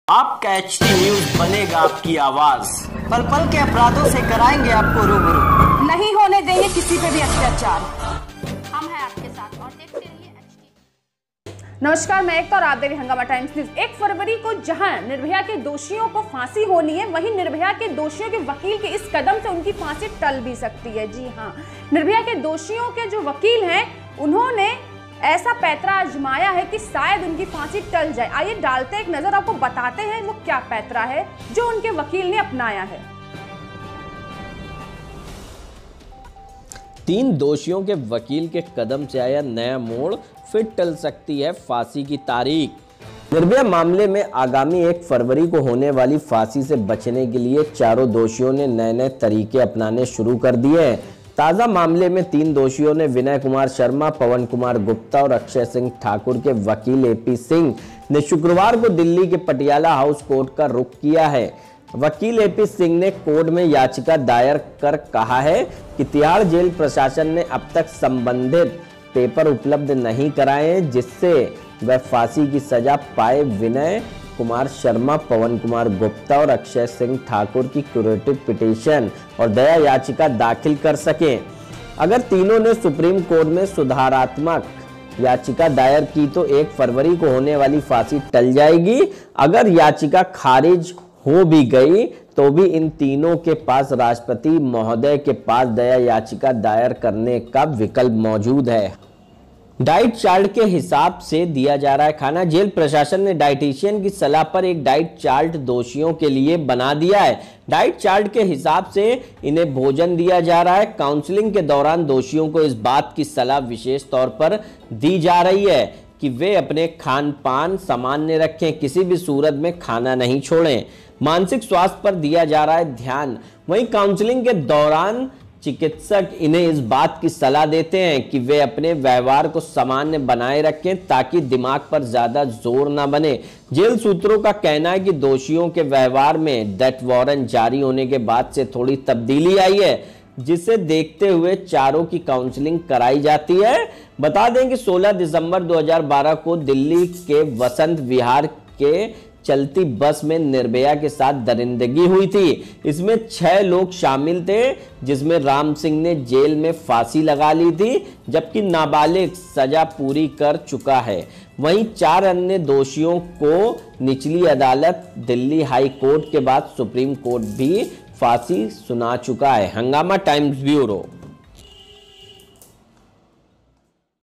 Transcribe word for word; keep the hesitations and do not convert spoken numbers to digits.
आपका H T news बनेगा आपकी आवाज, पल पल के अपराधों से कराएंगे आपको रूबरू। नहीं होने देंगे किसी पे भी अत्याचार। हम हैं आपके साथ और देखते रहिए एच टी। नमस्कार, मैं एकता और आप देख रहे हैं हंगामा टाइम्स न्यूज। एक फरवरी को जहां निर्भया के दोषियों को फांसी होनी है, वहीं निर्भया के दोषियों के वकील के इस कदम से उनकी फांसी टल भी सकती है। जी हाँ, निर्भया के दोषियों के जो वकील हैं उन्होंने ऐसा पैतरा आजमाया है कि शायद उनकी फांसी टल जाए। आइए डालते एक नजर, आपको बताते हैं वो क्या पैतरा है जो उनके वकील ने अपनाया है। तीन दोषियों के वकील के कदम से आया नया मोड़, फिर टल सकती है फांसी की तारीख। निर्भया मामले में आगामी एक फरवरी को होने वाली फांसी से बचने के लिए चारों दोषियों ने नए नए तरीके अपनाने शुरू कर दिए हैं। ताजा मामले में तीन दोषियों ने विनय कुमार शर्मा, पवन कुमार गुप्ता और अक्षय सिंह ठाकुर के वकील एपी सिंह ने शुक्रवार को दिल्ली के पटियाला हाउस कोर्ट का रुख किया है। वकील एपी सिंह ने कोर्ट में याचिका दायर कर कहा है कि तिहाड़ जेल प्रशासन ने अब तक संबंधित पेपर उपलब्ध नहीं कराए हैं, जिससे वह फांसी की सजा पाए विनय कुमार शर्मा, पवन कुमार गुप्ता और अक्षय सिंह ठाकुर की क्यूरेटिव पिटीशन और दया याचिका दाखिल कर सकें। अगर तीनों ने सुप्रीम कोर्ट में सुधारात्मक याचिका दायर की तो एक फरवरी को होने वाली फांसी टल जाएगी। अगर याचिका खारिज हो भी गई तो भी इन तीनों के पास राष्ट्रपति महोदय के पास दया याचिका दायर करने का विकल्प मौजूद है। डाइट चार्ट के हिसाब से दिया जा रहा है खाना। जेल प्रशासन ने डाइटिशियन की सलाह पर एक डाइट चार्ट दोषियों के लिए बना दिया है। डाइट चार्ट के हिसाब से इन्हें भोजन दिया जा रहा है। काउंसलिंग के दौरान दोषियों को इस बात की सलाह विशेष तौर पर दी जा रही है कि वे अपने खान पान सामान्य रखें, किसी भी सूरत में खाना नहीं छोड़ें। मानसिक स्वास्थ्य पर दिया जा रहा है ध्यान। वहीं काउंसलिंग के दौरान चिकित्सक इन्हें इस बात की सलाह देते हैं कि वे अपने व्यवहार को सामान्य बनाए रखें ताकि दिमाग पर ज्यादा जोर न बने। जेल सूत्रों का कहना है कि दोषियों के व्यवहार में डेथ वारंट जारी होने के बाद से थोड़ी तब्दीली आई है, जिसे देखते हुए चारों की काउंसलिंग कराई जाती है। बता दें कि सोलह दिसंबर दो हज़ार बारह को दिल्ली के वसंत विहार के चलती बस में निर्भया के साथ दरिंदगी हुई थी। इसमें छह लोग शामिल थे, जिसमें राम सिंह ने जेल में फांसी लगा ली थी, जबकि नाबालिग सजा पूरी कर चुका है। वहीं चार अन्य दोषियों को निचली अदालत दिल्ली हाई कोर्ट के बाद सुप्रीम कोर्ट भी फांसी सुना चुका है। हंगामा टाइम्स ब्यूरो।